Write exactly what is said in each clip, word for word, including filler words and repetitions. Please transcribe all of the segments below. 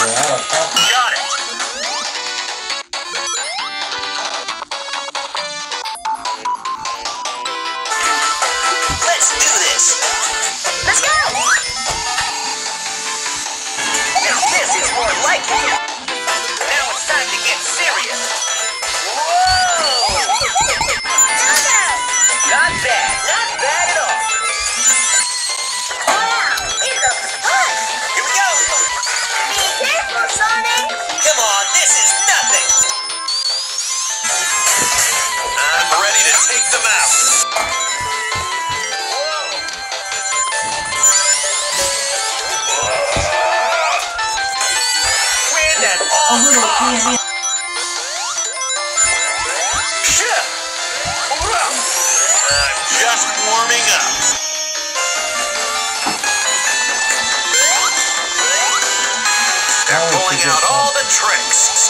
Got it. Let's do this. Let's go. Now this is more like it. Now it's time to get serious. Whoa! Not bad. Not bad at all. Wow, it looks fun. Here we go. Be careful, Sonic. Come on, this is nothing. I'm ready to take them out. Win at all costs. Shit. I'm just warming up. They're pulling out all the tricks.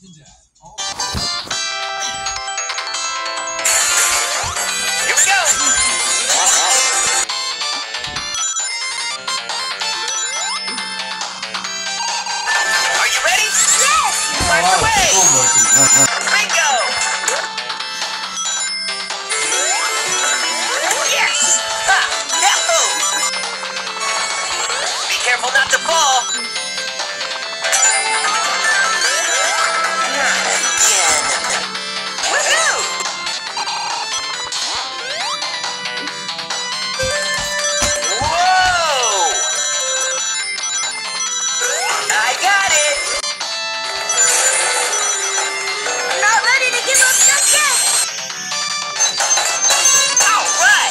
Here we go. Are you ready? Yes. Fire away. Bingo. Yes. Ha. Yahoo. Be careful not to fall. Woohoo! Whoa! I got it! I'm not ready to give up just yet. All right!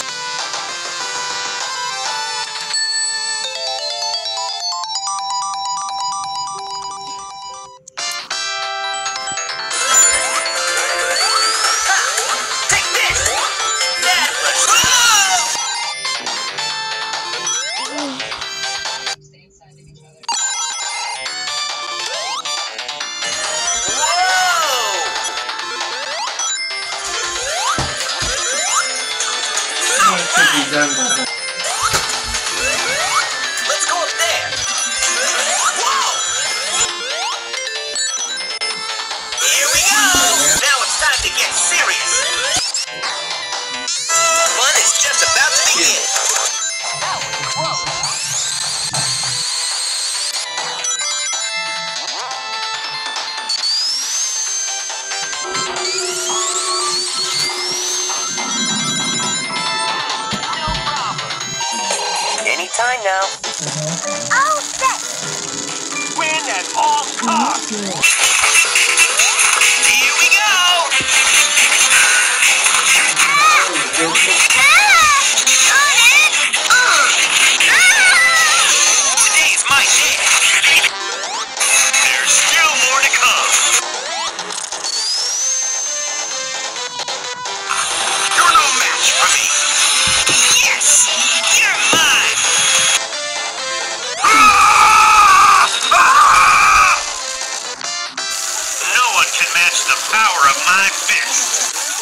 Take this! That was... Whoa! Let's go up there! Whoa! Here we go! Now it's time to get serious! Fun is just about to begin! That was close! No problem! Anytime now. All set. Win at all costs! Here we go! Today's my day! There's still more to come! You're no match for me! Yes! You're mine! No one can match the power of my fist!